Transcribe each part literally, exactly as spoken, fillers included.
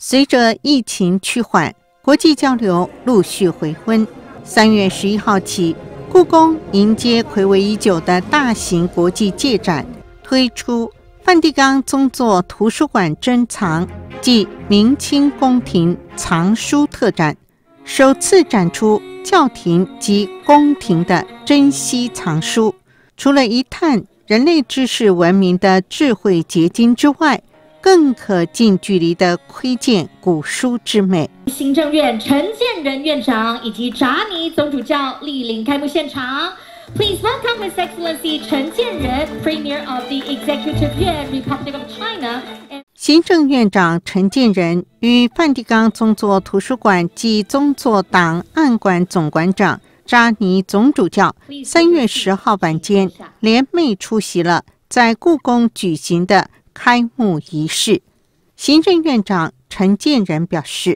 随着疫情趋缓，国际交流陆续回温。三月十一号起，故宫迎接睽违已久的大型国际借展，推出梵蒂冈宗座图书馆珍藏暨明清宫廷藏书特展，首次展出教廷及宫廷的珍稀藏书。除了一探人类知识文明的智慧结晶之外，更可近距离地窥见古书之美。 行政院陈建仁院长以及扎尼总主教莅临开幕现场。Please welcome His Excellency 陈建仁 Premier of the Executive Yuan Republic of China。 行政院长陈建仁与梵蒂冈宗座图书馆及宗座档案馆总馆长扎尼总主教三月十号晚间联袂出席了在故宫举行的开幕仪式。行政院长陈建仁表示，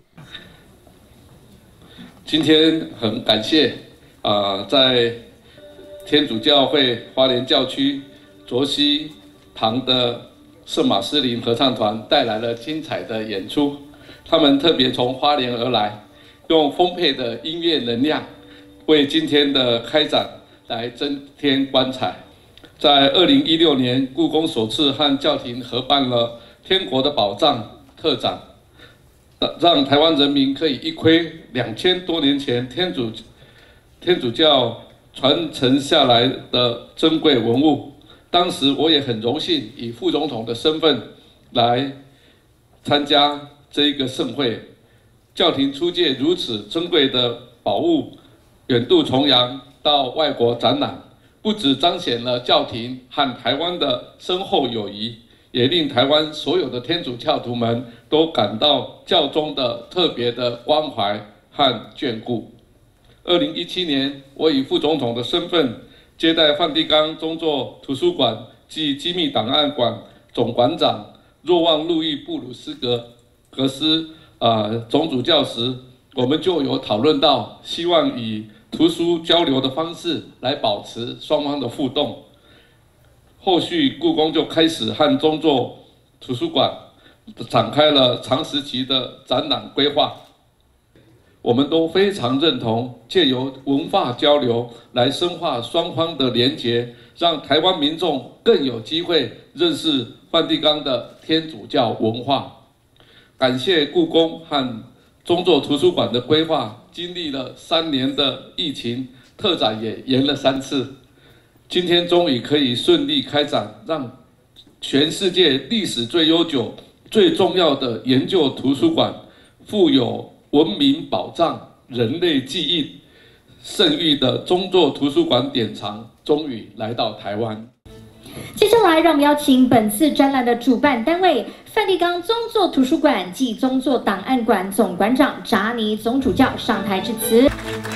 今天很感谢啊、呃，在天主教会花莲教区卓溪堂的圣马斯林合唱团带来了精彩的演出，他们特别从花莲而来，用丰沛的音乐能量为今天的开展来增添光彩。在二零一六年，故宫首次和教廷合办了《天国的宝藏》特展，让台湾人民可以一窥两千多年前天主天主教传承下来的珍贵文物。当时我也很荣幸以副总统的身份来参加这一个盛会。教廷出借如此珍贵的宝物，远渡重洋到外国展览，不只彰显了教廷和台湾的深厚友谊，也令台湾所有的天主教徒们都感到教宗的特别的关怀和眷顾。二零一七年，我以副总统的身份接待梵蒂冈宗座图书馆及机密档案馆总馆长若望路易布鲁斯格格斯啊、呃、总主教时，我们就有讨论到，希望以图书交流的方式来保持双方的互动。后续故宫就开始和宗座图书馆展开了长时期的展览规划。我们都非常认同借由文化交流来深化双方的连结，让台湾民众更有机会认识梵蒂冈的天主教文化。感谢故宫和宗座图书馆的规划，经历了三年的疫情，特展也延了三次，今天终于可以顺利开展，让全世界历史最悠久、最重要的研究图书馆，富有文明宝藏、人类记忆盛誉的宗座图书馆典藏，终于来到台湾。 接下来，让我们邀请本次展览的主办单位梵蒂冈宗座图书馆暨宗座档案馆总馆长扎尼总主教上台致辞。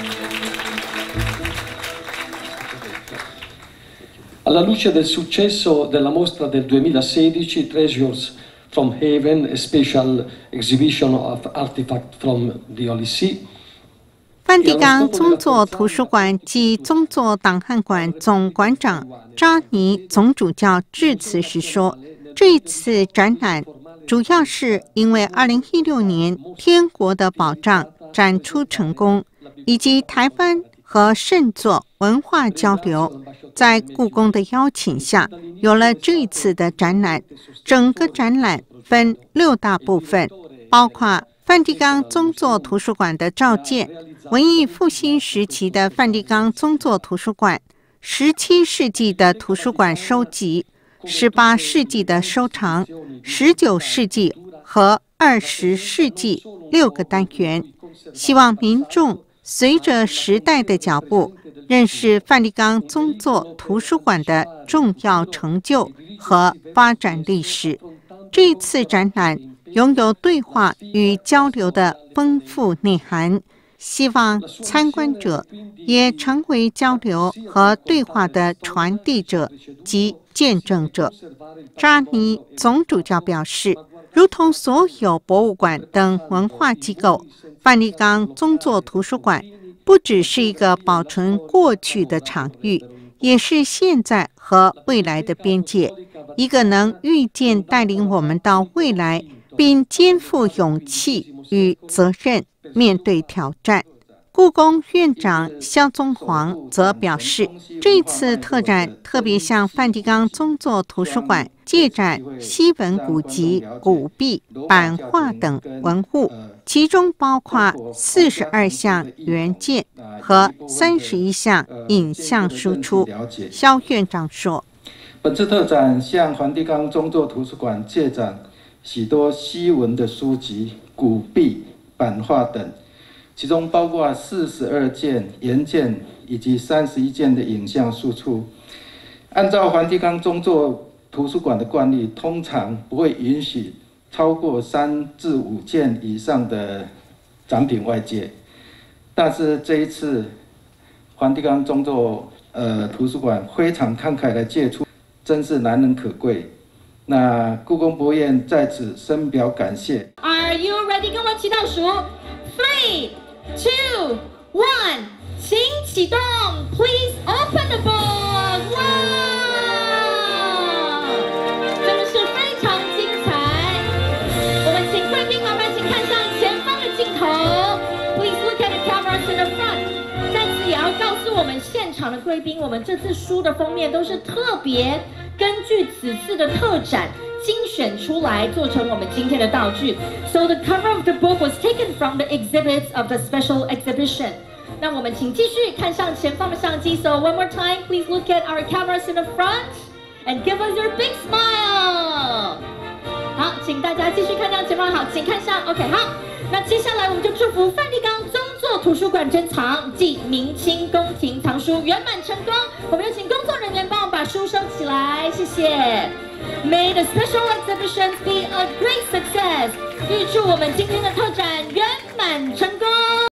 Alla luce del successo della mostra del duemilasedici Treasures from Heaven, a special exhibition of artifacts from the Holy See。 梵蒂冈宗座图书馆及宗座档案馆总馆长扎尼总主教致辞时说，这一次展览主要是因为二零一六年天国的宝藏展出成功，以及台湾和圣座文化交流，在故宫的邀请下有了这一次的展览。整个展览分六大部分，包括梵蒂冈宗座图书馆的召见、文艺复兴时期的梵蒂冈宗座图书馆、十七世纪的图书馆收集、十八世纪的收藏、十九世纪和二十世纪六个单元，希望民众随着时代的脚步，认识梵蒂冈宗座图书馆的重要成就和发展历史。这一次展览拥有对话与交流的丰富内涵，希望参观者也成为交流和对话的传递者及见证者。扎尼总主教表示，如同所有博物馆等文化机构，梵蒂冈宗座图书馆不只是一个保存过去的场域，也是现在和未来的边界，一个能预见带领我们到未来并肩负勇气与责任面对挑战。故宫院长萧宗煌则表示，这一次特展特别向梵蒂冈宗座图书馆借展西文古籍、古币、版画等文物，其中包括四十二项原件和三十一项影像输出。萧院长说， 本次特展向梵蒂冈宗座图书馆借展许多西文的书籍、古币、版画等，其中包括四十二件原件以及三十一件的影像输出。按照梵蒂冈宗座图书馆的惯例，通常不会允许超过三至五件以上的展品外借，但是这一次梵蒂冈宗座呃图书馆非常慷慨的借出，真是难能可贵。那故宫博物院在此深表感谢。 Are you ready？ 跟我祈祷数 ，three, two, one， 请启动 ，Please open the book。哇，真的是非常精彩。我们请贵宾麻烦请看向前方的镜头 ，Please look at the cameras in the front。在此也要告诉我们现场的贵宾，我们这次书的封面都是特别根据此次的特展精选出来，做成我们今天的道具。So the cover of the book was taken from the exhibits of the special exhibition. 那我们请继续看向前方的相机。So one more time, please look at our cameras in the front and give us your big smile. 好，请大家继续看向前方。好，请看向 OK。好，那接下来我们就祝福梵蒂冈宗座图书馆珍藏暨明清宫廷藏书圆满成功。我们有请工作人员帮我们把书收起来，谢谢。May the special exhibitions be a great success. 预祝我们今天的特展圆满成功。